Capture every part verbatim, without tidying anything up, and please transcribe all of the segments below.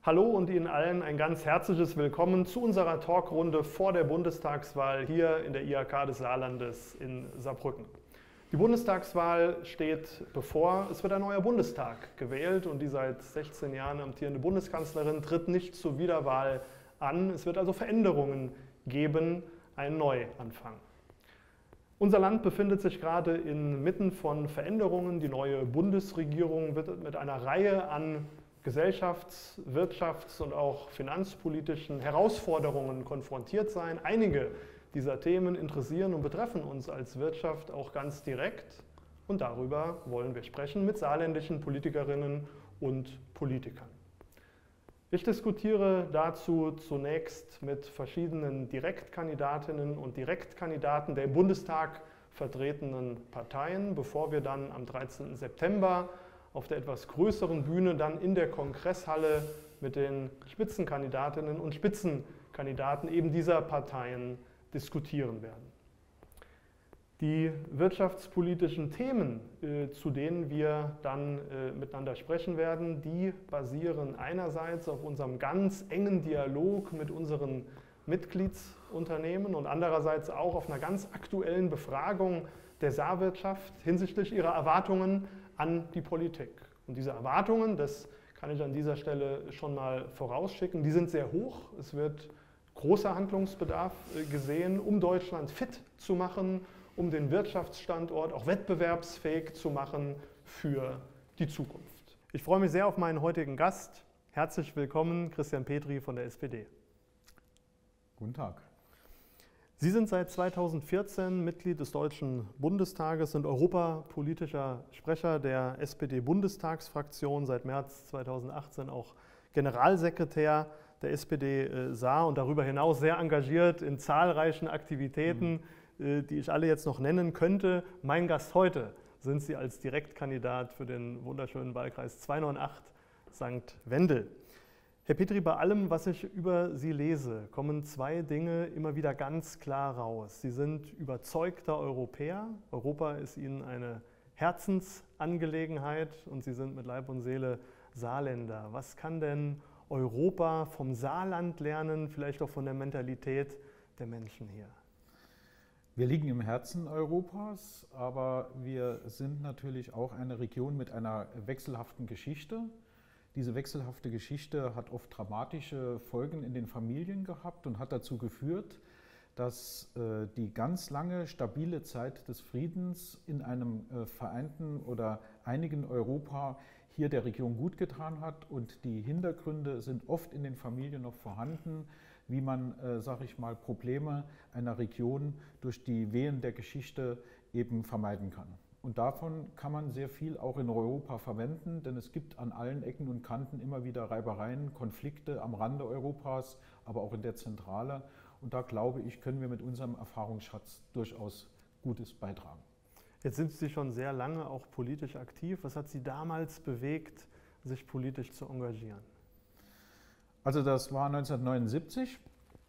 Hallo und Ihnen allen ein ganz herzliches Willkommen zu unserer Talkrunde vor der Bundestagswahl hier in der I H K des Saarlandes in Saarbrücken. Die Bundestagswahl steht bevor. Es wird ein neuer Bundestag gewählt und die seit sechzehn Jahren amtierende Bundeskanzlerin tritt nicht zur Wiederwahl an. Es wird also Veränderungen geben, einen Neuanfang. Unser Land befindet sich gerade inmitten von Veränderungen. Die neue Bundesregierung wird mit einer Reihe an gesellschafts-, wirtschafts- und auch finanzpolitischen Herausforderungen konfrontiert sein. Einige dieser Themen interessieren und betreffen uns als Wirtschaft auch ganz direkt. Und darüber wollen wir sprechen mit saarländischen Politikerinnen und Politikern. Ich diskutiere dazu zunächst mit verschiedenen Direktkandidatinnen und Direktkandidaten der im Bundestag vertretenen Parteien, bevor wir dann am dreizehnten September auf der etwas größeren Bühne dann in der Kongresshalle mit den Spitzenkandidatinnen und Spitzenkandidaten eben dieser Parteien diskutieren werden. Die wirtschaftspolitischen Themen, äh, zu denen wir dann äh, miteinander sprechen werden, die basieren einerseits auf unserem ganz engen Dialog mit unseren Mitgliedsunternehmen und andererseits auch auf einer ganz aktuellen Befragung der Saarwirtschaft hinsichtlich ihrer Erwartungen an die Politik. Und diese Erwartungen, das kann ich an dieser Stelle schon mal vorausschicken, die sind sehr hoch. Es wird großer Handlungsbedarf gesehen, um Deutschland fit zu machen, um den Wirtschaftsstandort auch wettbewerbsfähig zu machen für die Zukunft. Ich freue mich sehr auf meinen heutigen Gast. Herzlich willkommen, Christian Petri von der S P D. Guten Tag. Sie sind seit zweitausendvierzehn Mitglied des Deutschen Bundestages, sind europapolitischer Sprecher der S P D-Bundestagsfraktion, seit März zweitausendachtzehn auch Generalsekretär der S P D Saar und darüber hinaus sehr engagiert in zahlreichen Aktivitäten, mhm. die ich alle jetzt noch nennen könnte. Mein Gast heute sind Sie als Direktkandidat für den wunderschönen Wahlkreis zweihundertacht Sankt Wendel. Herr Petri, bei allem, was ich über Sie lese, kommen zwei Dinge immer wieder ganz klar raus. Sie sind überzeugter Europäer. Europa ist Ihnen eine Herzensangelegenheit und Sie sind mit Leib und Seele Saarländer. Was kann denn Europa vom Saarland lernen, vielleicht auch von der Mentalität der Menschen hier? Wir liegen im Herzen Europas, aber wir sind natürlich auch eine Region mit einer wechselhaften Geschichte. Diese wechselhafte Geschichte hat oft dramatische Folgen in den Familien gehabt und hat dazu geführt, dass äh, die ganz lange, stabile Zeit des Friedens in einem äh, vereinten oder einigen Europa hier der Region gut getan hat. Und die Hintergründe sind oft in den Familien noch vorhanden, wie man, äh, sage ich mal, Probleme einer Region durch die Wehen der Geschichte eben vermeiden kann. Und davon kann man sehr viel auch in Europa verwenden, denn es gibt an allen Ecken und Kanten immer wieder Reibereien, Konflikte am Rande Europas, aber auch in der Zentrale. Und da glaube ich, können wir mit unserem Erfahrungsschatz durchaus Gutes beitragen. Jetzt sind Sie schon sehr lange auch politisch aktiv. Was hat Sie damals bewegt, sich politisch zu engagieren? Also das war neunzehnhundertneunundsiebzig.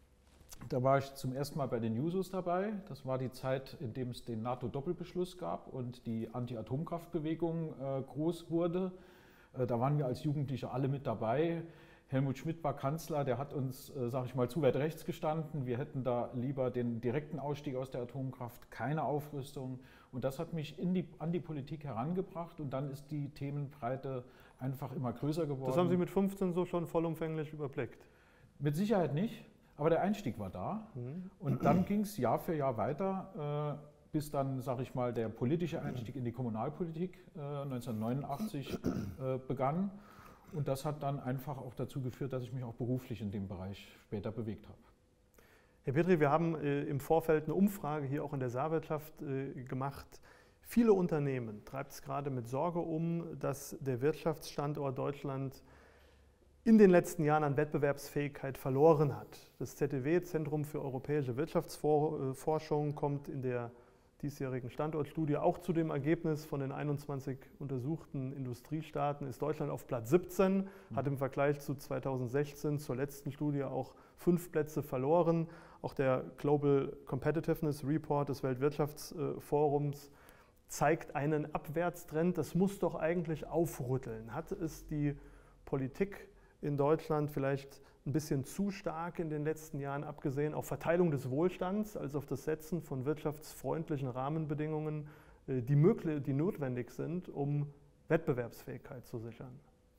Da war ich zum ersten Mal bei den Jusos dabei. Das war die Zeit, in der es den NATO-Doppelbeschluss gab und die Anti-Atomkraftbewegung äh, groß wurde. Äh, da waren wir als Jugendliche alle mit dabei. Helmut Schmidt war Kanzler, der hat uns, äh, sage ich mal, zu weit rechts gestanden. Wir hätten da lieber den direkten Ausstieg aus der Atomkraft, keine Aufrüstung. Und das hat mich in die, an die Politik herangebracht und dann ist die Themenbreite einfach immer größer geworden. Das haben Sie mit fünfzehn so schon vollumfänglich überblickt? Mit Sicherheit nicht. Aber der Einstieg war da mhm. und dann ging es Jahr für Jahr weiter, äh, bis dann, sage ich mal, der politische Einstieg in die Kommunalpolitik äh, neunzehnhundertneunundachtzig äh, begann. Und das hat dann einfach auch dazu geführt, dass ich mich auch beruflich in dem Bereich später bewegt habe. Herr Petri, wir haben äh, im Vorfeld eine Umfrage hier auch in der Saarwirtschaft äh, gemacht. Viele Unternehmen treibt es gerade mit Sorge um, dass der Wirtschaftsstandort Deutschland in den letzten Jahren an Wettbewerbsfähigkeit verloren hat. Das Z E W, Zentrum für europäische Wirtschaftsforschung, kommt in der diesjährigen Standortstudie auch zu dem Ergebnis, von den einundzwanzig untersuchten Industriestaaten ist Deutschland auf Platz siebzehn, hat im Vergleich zu zweitausendsechzehn zur letzten Studie auch fünf Plätze verloren. Auch der Global Competitiveness Report des Weltwirtschaftsforums zeigt einen Abwärtstrend. Das muss doch eigentlich aufrütteln. Hat es die Politik in Deutschland vielleicht ein bisschen zu stark in den letzten Jahren abgesehen auf Verteilung des Wohlstands als auf das Setzen von wirtschaftsfreundlichen Rahmenbedingungen, die, möglich, die notwendig sind, um Wettbewerbsfähigkeit zu sichern?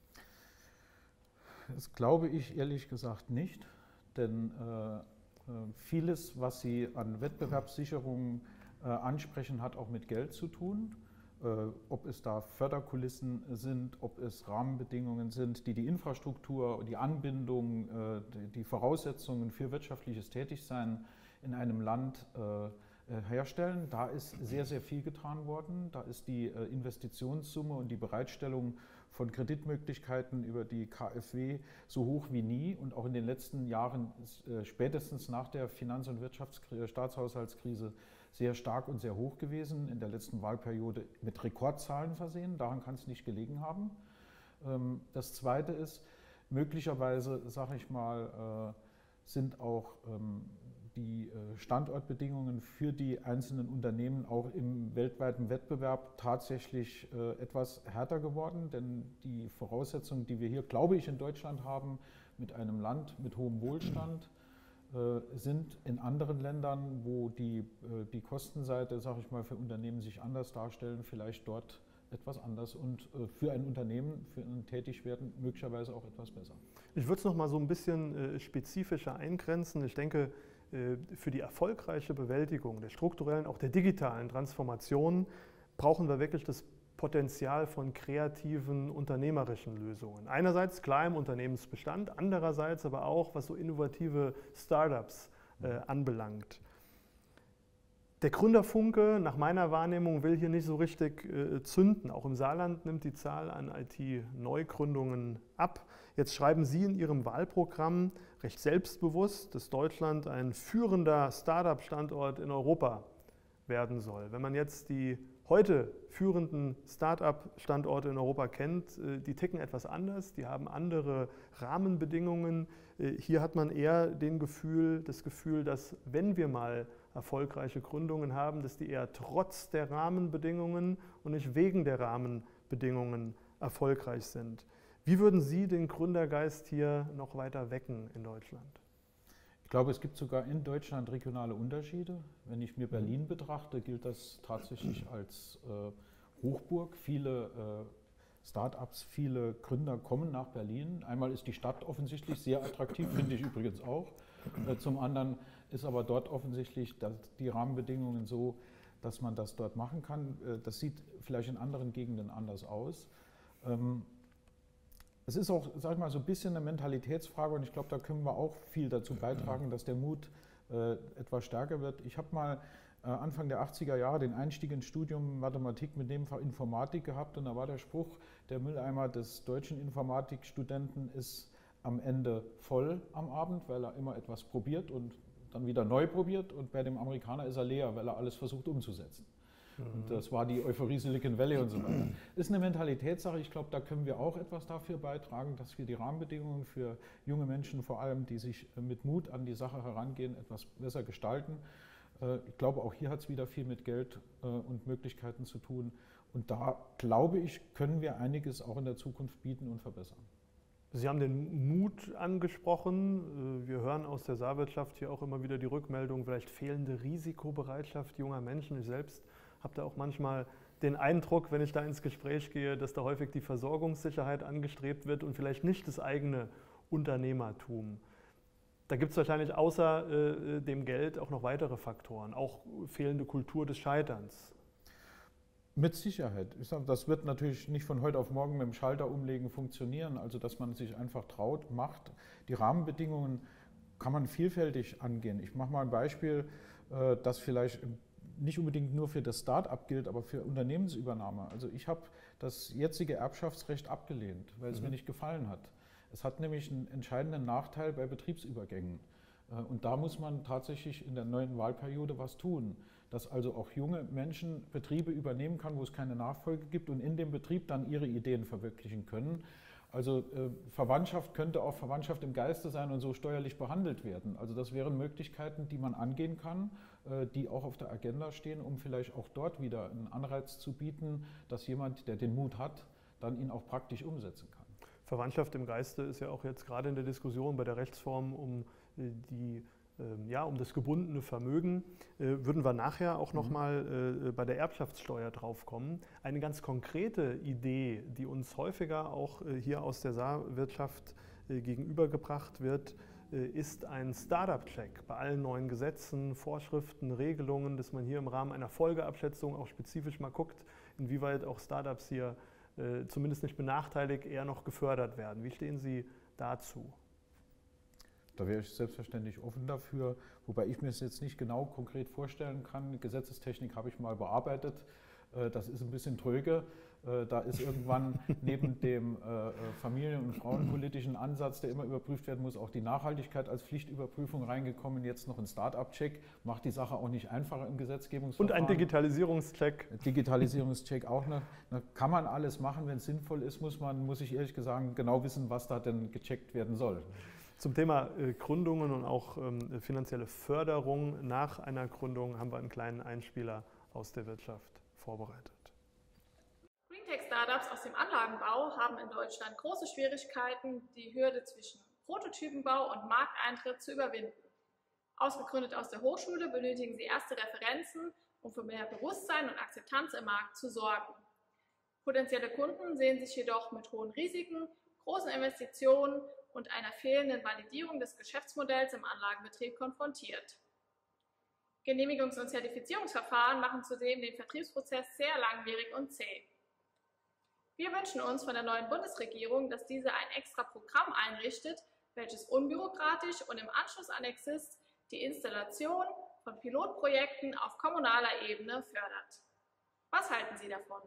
Das glaube ich ehrlich gesagt nicht, denn äh, vieles, was Sie an Wettbewerbssicherung äh, ansprechen, hat auch mit Geld zu tun. Äh, ob es da Förderkulissen sind, ob es Rahmenbedingungen sind, die die Infrastruktur, die Anbindung, äh, die, die Voraussetzungen für wirtschaftliches Tätigsein in einem Land äh, herstellen. Da ist sehr, sehr viel getan worden. Da ist die äh, Investitionssumme und die Bereitstellung von Kreditmöglichkeiten über die K f W so hoch wie nie und auch in den letzten Jahren, äh, spätestens nach der Finanz- und Wirtschaftskrise, Staatshaushaltskrise, sehr stark und sehr hoch gewesen, in der letzten Wahlperiode mit Rekordzahlen versehen. Daran kann es nicht gelegen haben. Ähm, das Zweite ist, möglicherweise, sage ich mal, äh, sind auch ähm, die Standortbedingungen für die einzelnen Unternehmen auch im weltweiten Wettbewerb tatsächlich äh, etwas härter geworden, denn die Voraussetzungen, die wir hier, glaube ich, in Deutschland haben, mit einem Land mit hohem Wohlstand, äh, sind in anderen Ländern, wo die, äh, die Kostenseite, sage ich mal, für Unternehmen sich anders darstellen, vielleicht dort etwas anders und äh, für ein Unternehmen, für ein Tätigwerden möglicherweise auch etwas besser. Ich würde es noch mal so ein bisschen äh, spezifischer eingrenzen. Ich denke, für die erfolgreiche Bewältigung der strukturellen, auch der digitalen Transformation brauchen wir wirklich das Potenzial von kreativen, unternehmerischen Lösungen. Einerseits klar im Unternehmensbestand, andererseits aber auch, was so innovative Startups äh, anbelangt. Der Gründerfunke, nach meiner Wahrnehmung, will hier nicht so richtig äh, zünden. Auch im Saarland nimmt die Zahl an I T-Neugründungen ab. Jetzt schreiben Sie in Ihrem Wahlprogramm recht selbstbewusst, dass Deutschland ein führender Start-up-Standort in Europa werden soll. Wenn man jetzt die heute führenden Start-up-Standorte in Europa kennt, äh, die ticken etwas anders, die haben andere Rahmenbedingungen. Äh, hier hat man eher den Gefühl, das Gefühl, dass wenn wir mal erfolgreiche Gründungen haben, dass die eher trotz der Rahmenbedingungen und nicht wegen der Rahmenbedingungen erfolgreich sind. Wie würden Sie den Gründergeist hier noch weiter wecken in Deutschland? Ich glaube, es gibt sogar in Deutschland regionale Unterschiede. Wenn ich mir Berlin betrachte, gilt das tatsächlich als äh, Hochburg. Viele äh, Start-ups, viele Gründer kommen nach Berlin. Einmal ist die Stadt offensichtlich sehr attraktiv, finde ich übrigens auch. Äh, zum anderen ist aber dort offensichtlich die Rahmenbedingungen so, dass man das dort machen kann. Das sieht vielleicht in anderen Gegenden anders aus. Es ist auch, sag ich mal, so ein bisschen eine Mentalitätsfrage und ich glaube, da können wir auch viel dazu beitragen, dass der Mut etwas stärker wird. Ich habe mal Anfang der achtziger Jahre den Einstieg ins Studium Mathematik mit Nebenfach Informatik gehabt und da war der Spruch, der Mülleimer des deutschen Informatikstudenten ist am Ende voll am Abend, weil er immer etwas probiert und dann wieder neu probiert und bei dem Amerikaner ist er leer, weil er alles versucht umzusetzen. Mhm. Und das war die Euphorie Silicon Valley und so weiter. Ist eine Mentalitätssache, ich glaube, da können wir auch etwas dafür beitragen, dass wir die Rahmenbedingungen für junge Menschen vor allem, die sich mit Mut an die Sache herangehen, etwas besser gestalten. Ich glaube, auch hier hat es wieder viel mit Geld und Möglichkeiten zu tun und da, glaube ich, können wir einiges auch in der Zukunft bieten und verbessern. Sie haben den Mut angesprochen. Wir hören aus der Saarwirtschaft hier auch immer wieder die Rückmeldung, vielleicht fehlende Risikobereitschaft junger Menschen. Ich selbst habe da auch manchmal den Eindruck, wenn ich da ins Gespräch gehe, dass da häufig die Versorgungssicherheit angestrebt wird und vielleicht nicht das eigene Unternehmertum. Da gibt es wahrscheinlich außer äh, dem Geld auch noch weitere Faktoren, auch fehlende Kultur des Scheiterns. Mit Sicherheit. Ich sage, das wird natürlich nicht von heute auf morgen mit dem Schalter umlegen funktionieren, also dass man sich einfach traut, macht. Die Rahmenbedingungen kann man vielfältig angehen. Ich mache mal ein Beispiel, das vielleicht nicht unbedingt nur für das Start-up gilt, aber für Unternehmensübernahme. Also ich habe das jetzige Erbschaftsrecht abgelehnt, weil es mhm. mir nicht gefallen hat. Es hat nämlich einen entscheidenden Nachteil bei Betriebsübergängen. Und da muss man tatsächlich in der neuen Wahlperiode was tun, dass also auch junge Menschen Betriebe übernehmen kann, wo es keine Nachfolge gibt und in dem Betrieb dann ihre Ideen verwirklichen können. Also äh, Verwandtschaft könnte auch Verwandtschaft im Geiste sein und so steuerlich behandelt werden. Also das wären Möglichkeiten, die man angehen kann, äh, die auch auf der Agenda stehen, um vielleicht auch dort wieder einen Anreiz zu bieten, dass jemand, der den Mut hat, dann ihn auch praktisch umsetzen kann. Verwandtschaft im Geiste ist ja auch jetzt gerade in der Diskussion bei der Rechtsform um die Ja, um das gebundene Vermögen, äh, würden wir nachher auch noch mal äh, bei der Erbschaftssteuer drauf kommen. Eine ganz konkrete Idee, die uns häufiger auch äh, hier aus der Saarwirtschaft äh, gegenübergebracht wird, äh, ist ein Startup-Check bei allen neuen Gesetzen, Vorschriften, Regelungen, dass man hier im Rahmen einer Folgeabschätzung auch spezifisch mal guckt, inwieweit auch Startups hier äh, zumindest nicht benachteiligt, eher noch gefördert werden. Wie stehen Sie dazu? Da wäre ich selbstverständlich offen dafür, wobei ich mir es jetzt nicht genau konkret vorstellen kann. Gesetzestechnik habe ich mal bearbeitet. Das ist ein bisschen tröge. Da ist irgendwann neben dem familien- und frauenpolitischen Ansatz, der immer überprüft werden muss, auch die Nachhaltigkeit als Pflichtüberprüfung reingekommen. Jetzt noch ein Start-up-Check, macht die Sache auch nicht einfacher im Gesetzgebungsverfahren. Und ein Digitalisierungscheck. Digitalisierungscheck auch noch. Da kann man alles machen, wenn es sinnvoll ist, muss man, muss ich ehrlich gesagt, genau wissen, was da denn gecheckt werden soll. Zum Thema äh, Gründungen und auch ähm, finanzielle Förderung nach einer Gründung haben wir einen kleinen Einspieler aus der Wirtschaft vorbereitet. Greentech-Startups aus dem Anlagenbau haben in Deutschland große Schwierigkeiten, die Hürde zwischen Prototypenbau und Markteintritt zu überwinden. Ausgegründet aus der Hochschule benötigen sie erste Referenzen, um für mehr Bewusstsein und Akzeptanz im Markt zu sorgen. Potenzielle Kunden sehen sich jedoch mit hohen Risiken, großen Investitionen und einer fehlenden Validierung des Geschäftsmodells im Anlagenbetrieb konfrontiert. Genehmigungs- und Zertifizierungsverfahren machen zudem den Vertriebsprozess sehr langwierig und zäh. Wir wünschen uns von der neuen Bundesregierung, dass diese ein extra Programm einrichtet, welches unbürokratisch und im Anschluss an Exist die Installation von Pilotprojekten auf kommunaler Ebene fördert. Was halten Sie davon?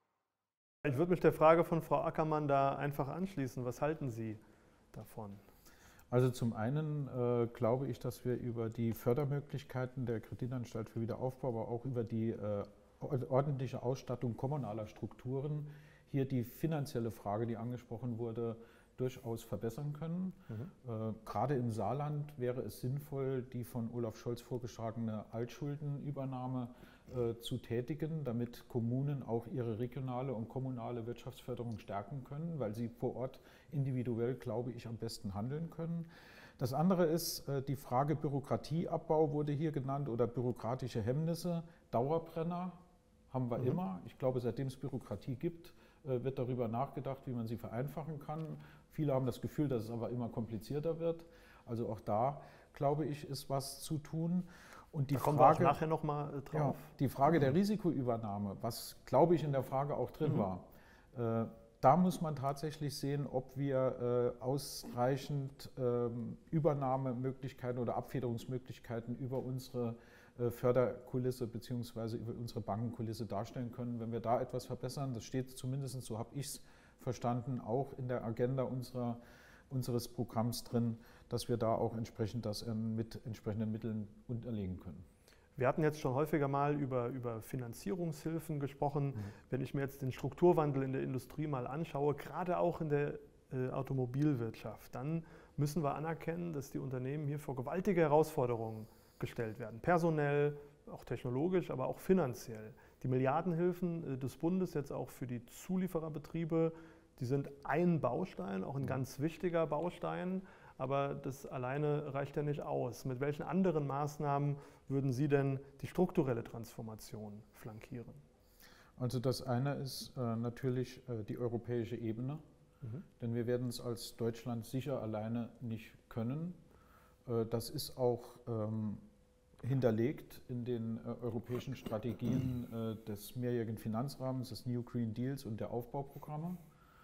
Ich würde mich der Frage von Frau Ackermann da einfach anschließen. Was halten Sie davon? Also zum einen äh, glaube ich, dass wir über die Fördermöglichkeiten der Kreditanstalt für Wiederaufbau, aber auch über die äh, ordentliche Ausstattung kommunaler Strukturen hier die finanzielle Frage, die angesprochen wurde, durchaus verbessern können. Mhm. Äh, gerade im Saarland wäre es sinnvoll, die von Olaf Scholz vorgeschlagene Altschuldenübernahme äh, zu tätigen, damit Kommunen auch ihre regionale und kommunale Wirtschaftsförderung stärken können, weil sie vor Ort individuell, glaube ich, am besten handeln können. Das andere ist, äh, die Frage Bürokratieabbau wurde hier genannt oder bürokratische Hemmnisse. Dauerbrenner haben wir mhm. immer. Ich glaube, seitdem es Bürokratie gibt, äh, wird darüber nachgedacht, wie man sie vereinfachen kann. Viele haben das Gefühl, dass es aber immer komplizierter wird. Also auch da, glaube ich, ist was zu tun. Und die da kommen Frage, wir auch nachher nochmal drauf. Ja, die Frage der Risikoübernahme, was, glaube ich, in der Frage auch drin mhm. war, äh, da muss man tatsächlich sehen, ob wir äh, ausreichend äh, Übernahmemöglichkeiten oder Abfederungsmöglichkeiten über unsere äh, Förderkulisse bzw. über unsere Bankenkulisse darstellen können. Wenn wir da etwas verbessern, das steht zumindest, so habe ich es verstanden, auch in der Agenda unserer, unseres Programms drin, dass wir da auch entsprechend das mit entsprechenden Mitteln unterlegen können. Wir hatten jetzt schon häufiger mal über, über Finanzierungshilfen gesprochen. Mhm. Wenn ich mir jetzt den Strukturwandel in der Industrie mal anschaue, gerade auch in der äh, Automobilwirtschaft, dann müssen wir anerkennen, dass die Unternehmen hier vor gewaltige Herausforderungen gestellt werden. Personell, auch technologisch, aber auch finanziell. Die Milliardenhilfen äh, des Bundes jetzt auch für die Zuliefererbetriebe, die sind ein Baustein, auch ein ganz wichtiger Baustein. Aber das alleine reicht ja nicht aus. Mit welchen anderen Maßnahmen würden Sie denn die strukturelle Transformation flankieren? Also das eine ist äh, natürlich äh, die europäische Ebene, mhm. denn wir werden es als Deutschland sicher alleine nicht können. Äh, das ist auch ähm, hinterlegt in den äh, europäischen Strategien äh, des mehrjährigen Finanzrahmens, des New Green Deals und der Aufbauprogramme.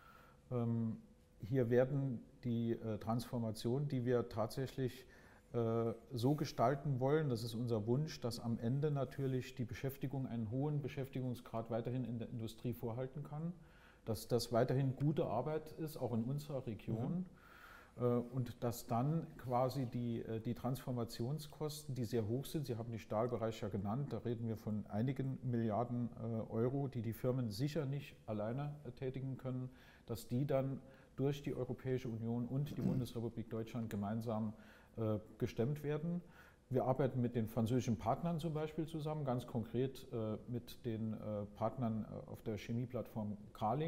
Ähm, Hier werden die äh, Transformation, die wir tatsächlich äh, so gestalten wollen, das ist unser Wunsch, dass am Ende natürlich die Beschäftigung einen hohen Beschäftigungsgrad weiterhin in der Industrie vorhalten kann, dass das weiterhin gute Arbeit ist, auch in unserer Region. Mhm. Äh, und dass dann quasi die, äh, die Transformationskosten, die sehr hoch sind, Sie haben den Stahlbereich ja genannt, da reden wir von einigen Milliarden äh, Euro, die die Firmen sicher nicht alleine äh, tätigen können, dass die dann durch die Europäische Union und die Bundesrepublik Deutschland gemeinsam äh, gestemmt werden. Wir arbeiten mit den französischen Partnern zum Beispiel zusammen, ganz konkret äh, mit den äh, Partnern äh, auf der Chemieplattform Carling,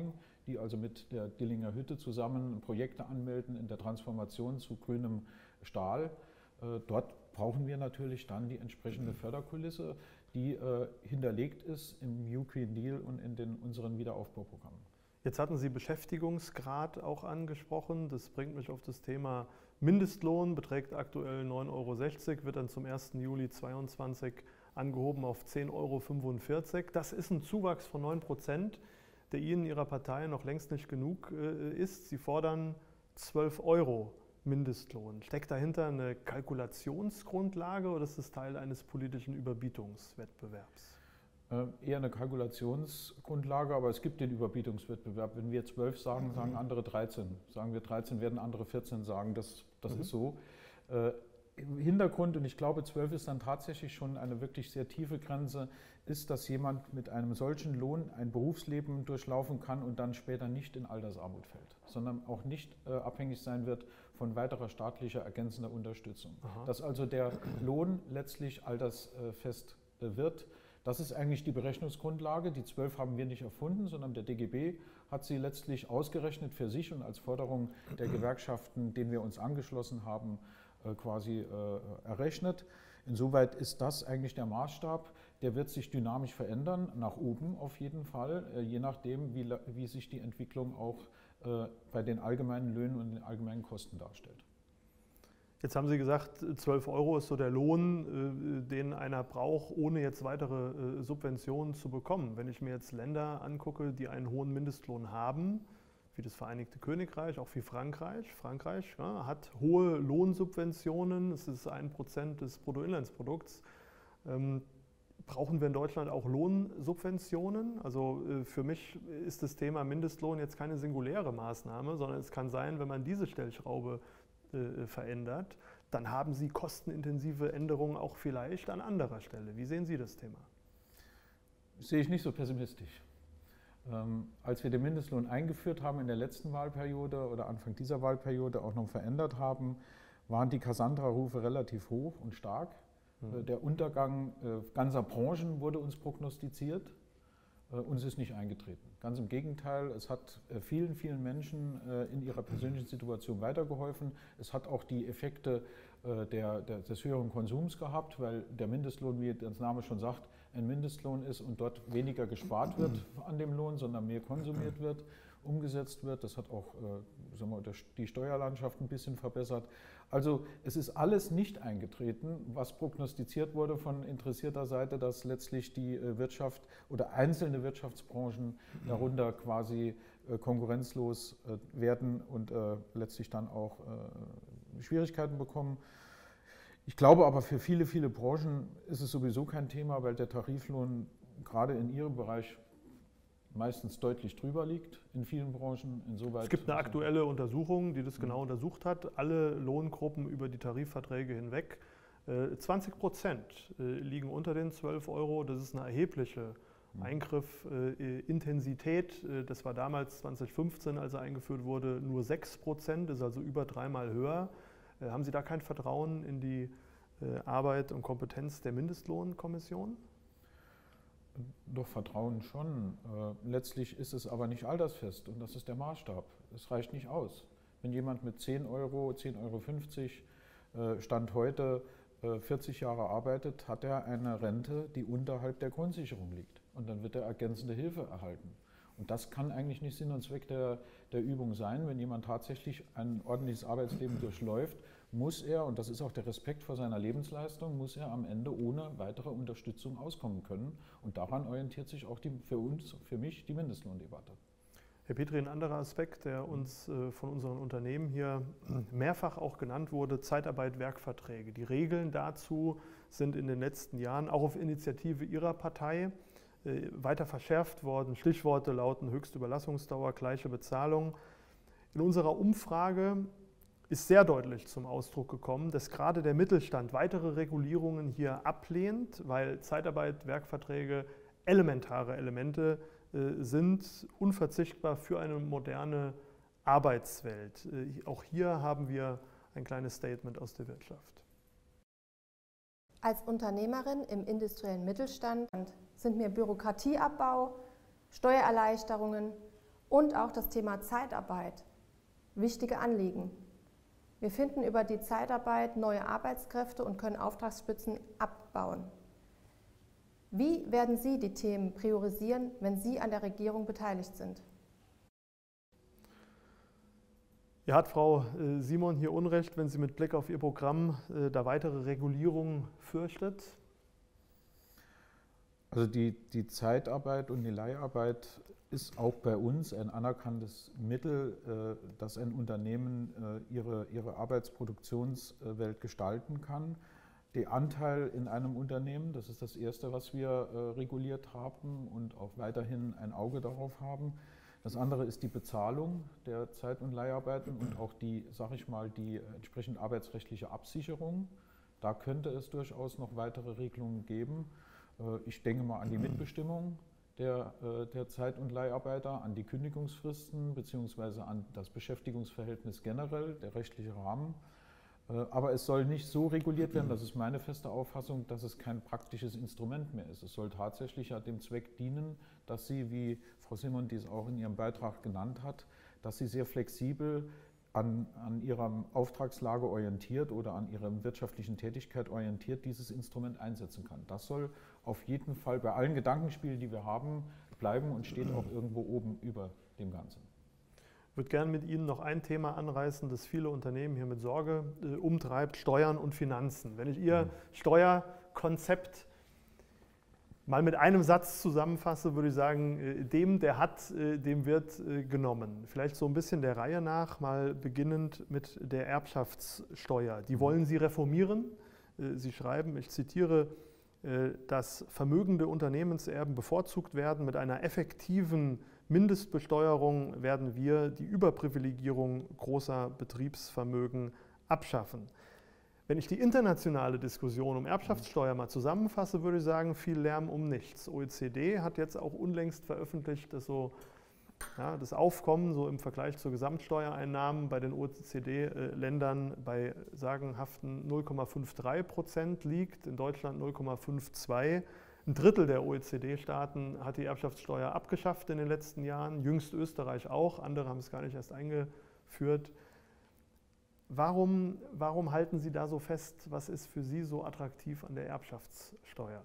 die also mit der Dillinger Hütte zusammen Projekte anmelden in der Transformation zu grünem Stahl. Dort brauchen wir natürlich dann die entsprechende Förderkulisse, die hinterlegt ist im New Green Deal und in den, unseren Wiederaufbauprogrammen. Jetzt hatten Sie Beschäftigungsgrad auch angesprochen. Das bringt mich auf das Thema Mindestlohn, beträgt aktuell neun Euro sechzig, wird dann zum ersten Juli zweitausendzweiundzwanzig angehoben auf zehn Euro fünfundvierzig. Das ist ein Zuwachs von neun Prozent, der Ihnen, Ihrer Partei noch längst nicht genug ist. Sie fordern zwölf Euro Mindestlohn. Steckt dahinter eine Kalkulationsgrundlage oder ist das Teil eines politischen Überbietungswettbewerbs? Eher eine Kalkulationsgrundlage, aber es gibt den Überbietungswettbewerb. Wenn wir zwölf sagen, sagen andere dreizehn. Sagen wir dreizehn, werden andere vierzehn sagen. Das, das mhm. ist so. Äh, Im Hintergrund, und ich glaube, zwölf ist dann tatsächlich schon eine wirklich sehr tiefe Grenze, ist, dass jemand mit einem solchen Lohn ein Berufsleben durchlaufen kann und dann später nicht in Altersarmut fällt, sondern auch nicht äh, abhängig sein wird von weiterer staatlicher ergänzender Unterstützung. Aha. Dass also der Lohn letztlich altersfest äh, wird. Das ist eigentlich die Berechnungsgrundlage. Die zwölf haben wir nicht erfunden, sondern der D G B hat sie letztlich ausgerechnet für sich und als Forderung der Gewerkschaften, denen wir uns angeschlossen haben, quasi äh, errechnet. Insoweit ist das eigentlich der Maßstab. Der wird sich dynamisch verändern, nach oben auf jeden Fall, äh, je nachdem, wie, wie sich die Entwicklung auch äh, bei den allgemeinen Löhnen und den allgemeinen Kosten darstellt. Jetzt haben Sie gesagt, zwölf Euro ist so der Lohn, den einer braucht, ohne jetzt weitere Subventionen zu bekommen. Wenn ich mir jetzt Länder angucke, die einen hohen Mindestlohn haben, wie das Vereinigte Königreich, auch wie Frankreich. Frankreich ja, hat hohe Lohnsubventionen, es ist ein Prozent des Bruttoinlandsprodukts. Ähm, brauchen wir in Deutschland auch Lohnsubventionen? Also äh, für mich ist das Thema Mindestlohn jetzt keine singuläre Maßnahme, sondern es kann sein, wenn man diese Stellschraube verändert, dann haben Sie kostenintensive Änderungen auch vielleicht an anderer Stelle. Wie sehen Sie das Thema? Das sehe ich nicht so pessimistisch. Ähm, als wir den Mindestlohn eingeführt haben in der letzten Wahlperiode oder Anfang dieser Wahlperiode auch noch verändert haben, waren die Cassandra-Rufe relativ hoch und stark. Mhm. Der Untergang äh, ganzer Branchen wurde uns prognostiziert. Uns ist nicht eingetreten. Ganz im Gegenteil, es hat vielen, vielen Menschen in ihrer persönlichen Situation weitergeholfen. Es hat auch die Effekte der, der, des höheren Konsums gehabt, weil der Mindestlohn, wie der Name schon sagt, ein Mindestlohn ist und dort weniger gespart wird an dem Lohn, sondern mehr konsumiert wird, umgesetzt wird. Das hat auch äh, sagen wir, die Steuerlandschaft ein bisschen verbessert. Also es ist alles nicht eingetreten, was prognostiziert wurde von interessierter Seite, dass letztlich die Wirtschaft oder einzelne Wirtschaftsbranchen darunter quasi äh, konkurrenzlos äh, werden und äh, letztlich dann auch äh, Schwierigkeiten bekommen. Ich glaube aber, für viele, viele Branchen ist es sowieso kein Thema, weil der Tariflohn gerade in ihrem Bereich meistens deutlich drüber liegt in vielen Branchen. Insoweit es gibt eine aktuelle Untersuchung, die das genau untersucht hat. Alle Lohngruppen über die Tarifverträge hinweg. zwanzig Prozent liegen unter den zwölf Euro. Das ist eine erhebliche Eingriff, äh, Intensität. Das war damals zweitausendfünfzehn, als er eingeführt wurde, nur sechs Prozent, ist also über dreimal höher. Äh, haben Sie da kein Vertrauen in die äh, Arbeit und Kompetenz der Mindestlohnkommission? Doch, Vertrauen schon. Äh, letztlich ist es aber nicht altersfest und das ist der Maßstab. Es reicht nicht aus. Wenn jemand mit zehn Euro, zehn Euro fünfzig äh, Stand heute äh, vierzig Jahre arbeitet, hat er eine Rente, die unterhalb der Grundsicherung liegt. Und dann wird er ergänzende Hilfe erhalten. Und das kann eigentlich nicht Sinn und Zweck der, der Übung sein. Wenn jemand tatsächlich ein ordentliches Arbeitsleben durchläuft, muss er, und das ist auch der Respekt vor seiner Lebensleistung, muss er am Ende ohne weitere Unterstützung auskommen können. Und daran orientiert sich auch die, für uns, für mich, die Mindestlohndebatte. Herr Petri, ein anderer Aspekt, der uns äh, von unseren Unternehmen hier mehrfach auch genannt wurde, Zeitarbeit, Werkverträge. Die Regeln dazu sind in den letzten Jahren, auch auf Initiative Ihrer Partei, äh, weiter verschärft worden. Stichworte lauten höchste Überlassungsdauer, gleiche Bezahlung. In unserer Umfrage ist sehr deutlich zum Ausdruck gekommen, dass gerade der Mittelstand weitere Regulierungen hier ablehnt, weil Zeitarbeit, Werkverträge elementare Elemente äh, sind, unverzichtbar für eine moderne Arbeitswelt. Äh, auch hier haben wir ein kleines Statement aus der Wirtschaft. Als Unternehmerin im industriellen Mittelstand sind mir Bürokratieabbau, Steuererleichterungen Und auch das Thema Zeitarbeit. Wichtige Anliegen. Wir finden über die Zeitarbeit neue Arbeitskräfte und können Auftragsspitzen abbauen. Wie werden Sie die Themen priorisieren, wenn Sie an der Regierung beteiligt sind? Ja, hat Frau Simon hier Unrecht, wenn sie mit Blick auf ihr Programm äh, da weitere Regulierungen fürchtet? Also die, die Zeitarbeit und die Leiharbeit ist auch bei uns ein anerkanntes Mittel, äh, dass ein Unternehmen äh, ihre, ihre Arbeitsproduktionswelt gestalten kann. Der Anteil in einem Unternehmen, das ist das Erste, was wir äh, reguliert haben und auch weiterhin ein Auge darauf haben. Das andere ist die Bezahlung der Zeit- und Leiharbeiten und auch die, sage ich mal, die entsprechend arbeitsrechtliche Absicherung. Da könnte es durchaus noch weitere Regelungen geben. Ich denke mal an die Mitbestimmung der, der Zeit- und Leiharbeiter, an die Kündigungsfristen bzw. an das Beschäftigungsverhältnis generell, der rechtliche Rahmen. Aber es soll nicht so reguliert werden, das ist meine feste Auffassung, dass es kein praktisches Instrument mehr ist. Es soll tatsächlich ja dem Zweck dienen, dass Sie, wie Frau Simon dies auch in ihrem Beitrag genannt hat, dass Sie sehr flexibel an, an Ihrer Auftragslage orientiert oder an Ihrer wirtschaftlichen Tätigkeit orientiert dieses Instrument einsetzen kann. Das soll auf jeden Fall bei allen Gedankenspielen, die wir haben, bleiben und steht auch irgendwo oben über dem Ganzen. Ich würde gerne mit Ihnen noch ein Thema anreißen, das viele Unternehmen hier mit Sorge äh, umtreibt, Steuern und Finanzen. Wenn ich Ihr Steuerkonzept mal mit einem Satz zusammenfasse, würde ich sagen, äh, dem, der hat, äh, dem wird äh, genommen. Vielleicht so ein bisschen der Reihe nach, mal beginnend mit der Erbschaftssteuer. Die wollen Sie reformieren. Äh, Sie schreiben, ich zitiere, äh, dass vermögende Unternehmenserben bevorzugt werden. Mit einer effektiven Mindestbesteuerung werden wir die Überprivilegierung großer Betriebsvermögen abschaffen. Wenn ich die internationale Diskussion um Erbschaftssteuer mal zusammenfasse, würde ich sagen, viel Lärm um nichts. O E C D hat jetzt auch unlängst veröffentlicht, dass so, ja, das Aufkommen so im Vergleich zur Gesamtsteuereinnahmen bei den O E C D-Ländern bei sagenhaften null Komma dreiundfünfzig Prozent liegt, in Deutschland null Komma zweiundfünfzig. Ein Drittel der O E C D-Staaten hat die Erbschaftssteuer abgeschafft in den letzten Jahren, jüngst Österreich auch, andere haben es gar nicht erst eingeführt. Warum, warum halten Sie da so fest? Was ist für Sie so attraktiv an der Erbschaftssteuer?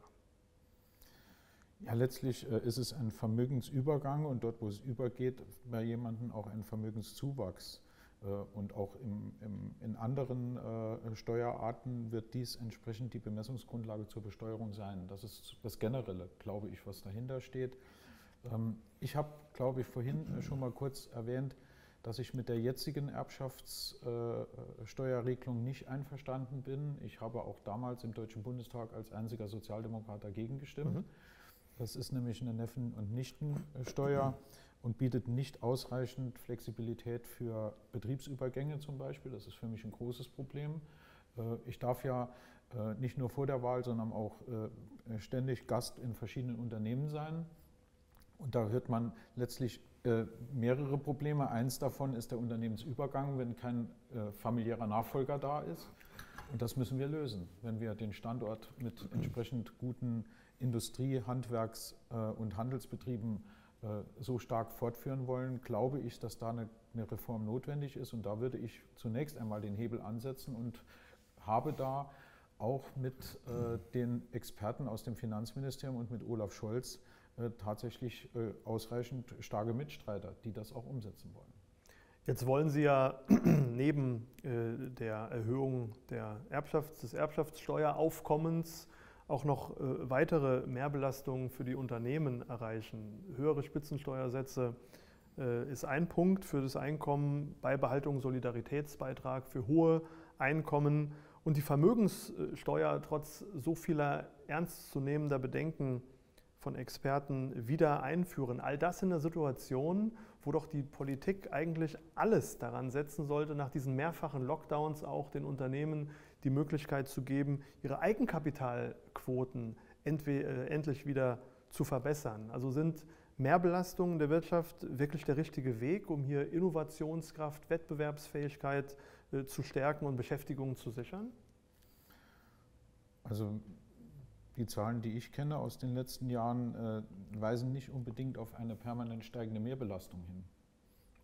Ja, letztlich äh, ist es ein Vermögensübergang und dort, wo es übergeht, bei jemandem auch ein Vermögenszuwachs. Äh, und auch im, im, in anderen äh, Steuerarten wird dies entsprechend die Bemessungsgrundlage zur Besteuerung sein. Das ist das Generelle, glaube ich, was dahinter steht. Ähm, ich habe, glaube ich, vorhin schon mal kurz erwähnt, dass ich mit der jetzigen Erbschaftssteuerregelung nicht einverstanden bin. Ich habe auch damals im Deutschen Bundestag als einziger Sozialdemokrat dagegen gestimmt. Mhm. Das ist nämlich eine Neffen- und Nichtensteuer und bietet nicht ausreichend Flexibilität für Betriebsübergänge zum Beispiel. Das ist für mich ein großes Problem. Ich darf ja nicht nur vor der Wahl, sondern auch ständig Gast in verschiedenen Unternehmen sein. Und da hört man letztlich mehrere Probleme. Eins davon ist der Unternehmensübergang, wenn kein familiärer Nachfolger da ist. Und das müssen wir lösen, wenn wir den Standort mit entsprechend guten Industrie-, Handwerks- und Handelsbetrieben so stark fortführen wollen, glaube ich, dass da eine, eine Reform notwendig ist. Und da würde ich zunächst einmal den Hebel ansetzen und habe da auch mit äh, den Experten aus dem Finanzministerium und mit Olaf Scholz äh, tatsächlich äh, ausreichend starke Mitstreiter, die das auch umsetzen wollen. Jetzt wollen Sie ja neben äh, der Erhöhung der Erbschafts-, des Erbschaftssteueraufkommens auch noch äh, weitere Mehrbelastungen für die Unternehmen erreichen. Höhere Spitzensteuersätze äh, ist ein Punkt für das Einkommen, Beibehaltung Solidaritätsbeitrag für hohe Einkommen und die Vermögenssteuer trotz so vieler ernstzunehmender Bedenken von Experten wieder einführen. All das in einer Situation, wo doch die Politik eigentlich alles daran setzen sollte, nach diesen mehrfachen Lockdowns auch den Unternehmen die Möglichkeit zu geben, ihre Eigenkapitalquoten endlich wieder zu verbessern. Also sind Mehrbelastungen der Wirtschaft wirklich der richtige Weg, um hier Innovationskraft, Wettbewerbsfähigkeit äh, zu stärken und Beschäftigung zu sichern? Also die Zahlen, die ich kenne aus den letzten Jahren, äh, weisen nicht unbedingt auf eine permanent steigende Mehrbelastung hin.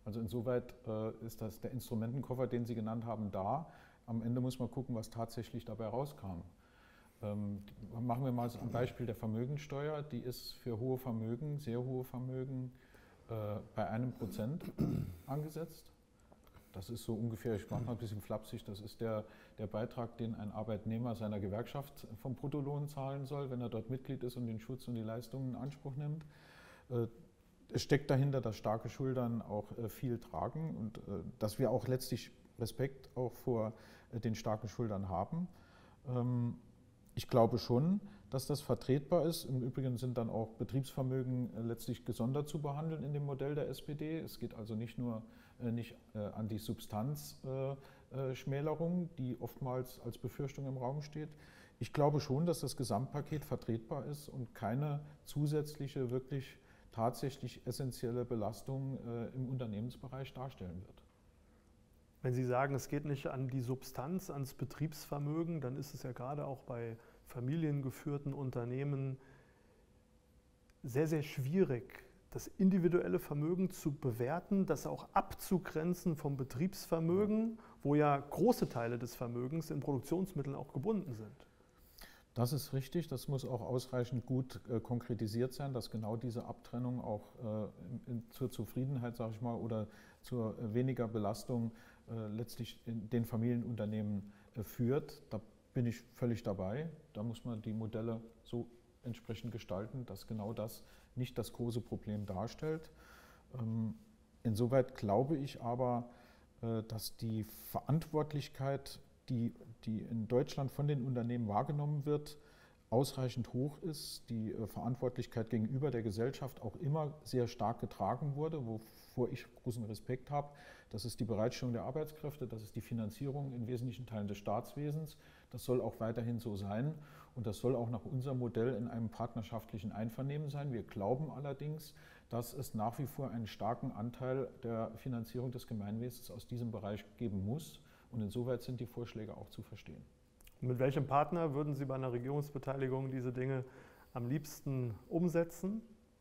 Also insoweit äh, ist das der Instrumentenkoffer, den Sie genannt haben, da. Am Ende muss man gucken, was tatsächlich dabei rauskam. Ähm, machen wir mal ein Beispiel der Vermögensteuer. Die ist für hohe Vermögen, sehr hohe Vermögen, äh, bei einem Prozent angesetzt. Das ist so ungefähr, ich mache mal ein bisschen flapsig, das ist der, der Beitrag, den ein Arbeitnehmer seiner Gewerkschaft vom Bruttolohn zahlen soll, wenn er dort Mitglied ist und den Schutz und die Leistungen in Anspruch nimmt. Äh, Es steckt dahinter, dass starke Schultern auch äh, viel tragen und äh, dass wir auch letztlich Respekt auch vor äh, den starken Schultern haben. Ähm, ich glaube schon, dass das vertretbar ist. Im Übrigen sind dann auch Betriebsvermögen äh, letztlich gesondert zu behandeln in dem Modell der S P D. Es geht also nicht nur äh, nicht, äh, an die Substanzschmälerung, äh, äh, die oftmals als Befürchtung im Raum steht. Ich glaube schon, dass das Gesamtpaket vertretbar ist und keine zusätzliche, wirklich tatsächlich essentielle Belastung äh, im Unternehmensbereich darstellen wird. Wenn Sie sagen, es geht nicht an die Substanz, ans Betriebsvermögen, dann ist es ja gerade auch bei familiengeführten Unternehmen sehr, sehr schwierig, das individuelle Vermögen zu bewerten, das auch abzugrenzen vom Betriebsvermögen, wo ja große Teile des Vermögens in Produktionsmitteln auch gebunden sind. Das ist richtig, das muss auch ausreichend gut äh, konkretisiert sein, dass genau diese Abtrennung auch äh, in, in, zur Zufriedenheit, sage ich mal, oder zur äh, weniger Belastung äh, letztlich in den Familienunternehmen äh, führt. Da bin ich völlig dabei. Da muss man die Modelle so entsprechend gestalten, dass genau das nicht das große Problem darstellt. Ähm, insoweit glaube ich aber, äh, dass die Verantwortlichkeit, die, die in Deutschland von den Unternehmen wahrgenommen wird, ausreichend hoch ist, die äh, Verantwortlichkeit gegenüber der Gesellschaft auch immer sehr stark getragen wurde, wovor ich großen Respekt habe. Das ist die Bereitstellung der Arbeitskräfte, das ist die Finanzierung in wesentlichen Teilen des Staatswesens. Das soll auch weiterhin so sein und das soll auch nach unserem Modell in einem partnerschaftlichen Einvernehmen sein. Wir glauben allerdings, dass es nach wie vor einen starken Anteil der Finanzierung des Gemeinwesens aus diesem Bereich geben muss. Und insoweit sind die Vorschläge auch zu verstehen. Und mit welchem Partner würden Sie bei einer Regierungsbeteiligung diese Dinge am liebsten umsetzen?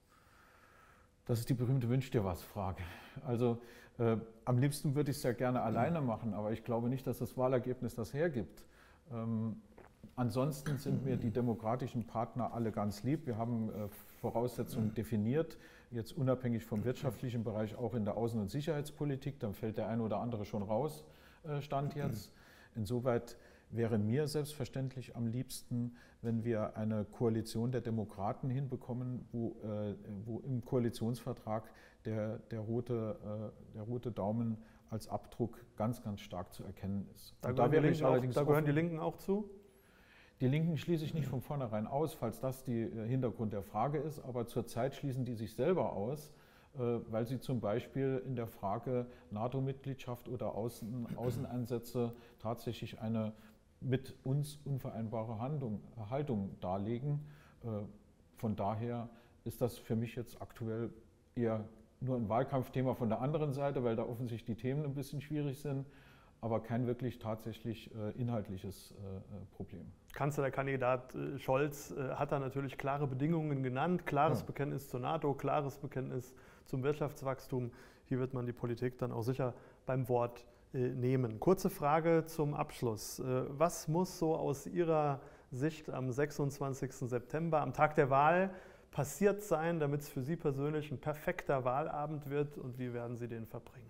Das ist die berühmte Wünsch-dir-was-Frage. Also äh, am liebsten würde ich es ja gerne alleine machen, aber ich glaube nicht, dass das Wahlergebnis das hergibt. Ähm, ansonsten sind mir die demokratischen Partner alle ganz lieb. Wir haben äh, Voraussetzungen definiert, jetzt unabhängig vom wirtschaftlichen Bereich auch in der Außen- und Sicherheitspolitik. Dann fällt der eine oder andere schon raus. Stand jetzt. Insoweit wäre mir selbstverständlich am liebsten, wenn wir eine Koalition der Demokraten hinbekommen, wo, äh, wo im Koalitionsvertrag der, der, rote, äh, der rote Daumen als Abdruck ganz, ganz stark zu erkennen ist. Da, da, wäre ich auch, da gehören die Linken auch zu? Die Linken schließe ich nicht von vornherein aus, falls das der Hintergrund der Frage ist, aber zurzeit schließen die sich selber aus, weil sie zum Beispiel in der Frage NATO-Mitgliedschaft oder Außen, Außeneinsätze tatsächlich eine mit uns unvereinbare Handlung, Haltung darlegen. Von daher ist das für mich jetzt aktuell eher nur ein Wahlkampfthema von der anderen Seite, weil da offensichtlich die Themen ein bisschen schwierig sind, aber kein wirklich tatsächlich inhaltliches Problem. Kanzlerkandidat Scholz hat da natürlich klare Bedingungen genannt, klares ja. Bekenntnis zur NATO, klares Bekenntnis zum Wirtschaftswachstum. Hier wird man die Politik dann auch sicher beim Wort äh, nehmen. Kurze Frage zum Abschluss. Äh, was muss so aus Ihrer Sicht am sechsundzwanzigsten September, am Tag der Wahl, passiert sein, damit es für Sie persönlich ein perfekter Wahlabend wird und wie werden Sie den verbringen?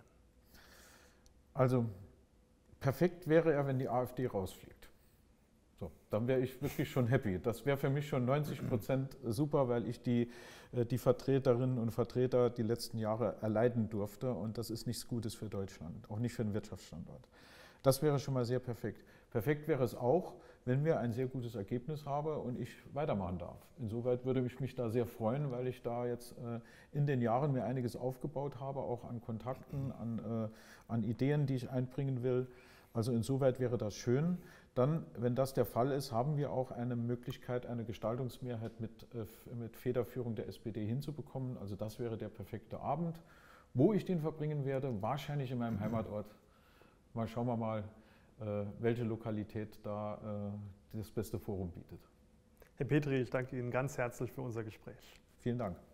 Also perfekt wäre er, wenn die AfD rausfliegt. So, dann wäre ich wirklich schon happy. Das wäre für mich schon neunzig Prozent super, weil ich die, die Vertreterinnen und Vertreter die letzten Jahre erleiden durfte und das ist nichts Gutes für Deutschland, auch nicht für den Wirtschaftsstandort. Das wäre schon mal sehr perfekt. Perfekt wäre es auch, wenn wir ein sehr gutes Ergebnis haben und ich weitermachen darf. Insoweit würde ich mich da sehr freuen, weil ich da jetzt in den Jahren mir einiges aufgebaut habe, auch an Kontakten, an, an Ideen, die ich einbringen will. Also insoweit wäre das schön. Dann, wenn das der Fall ist, haben wir auch eine Möglichkeit, eine Gestaltungsmehrheit mit, mit Federführung der S P D hinzubekommen. Also das wäre der perfekte Abend. Wo ich den verbringen werde, wahrscheinlich in meinem Heimatort. Mal schauen wir mal, welche Lokalität da das beste Forum bietet. Herr Petri, ich danke Ihnen ganz herzlich für unser Gespräch. Vielen Dank.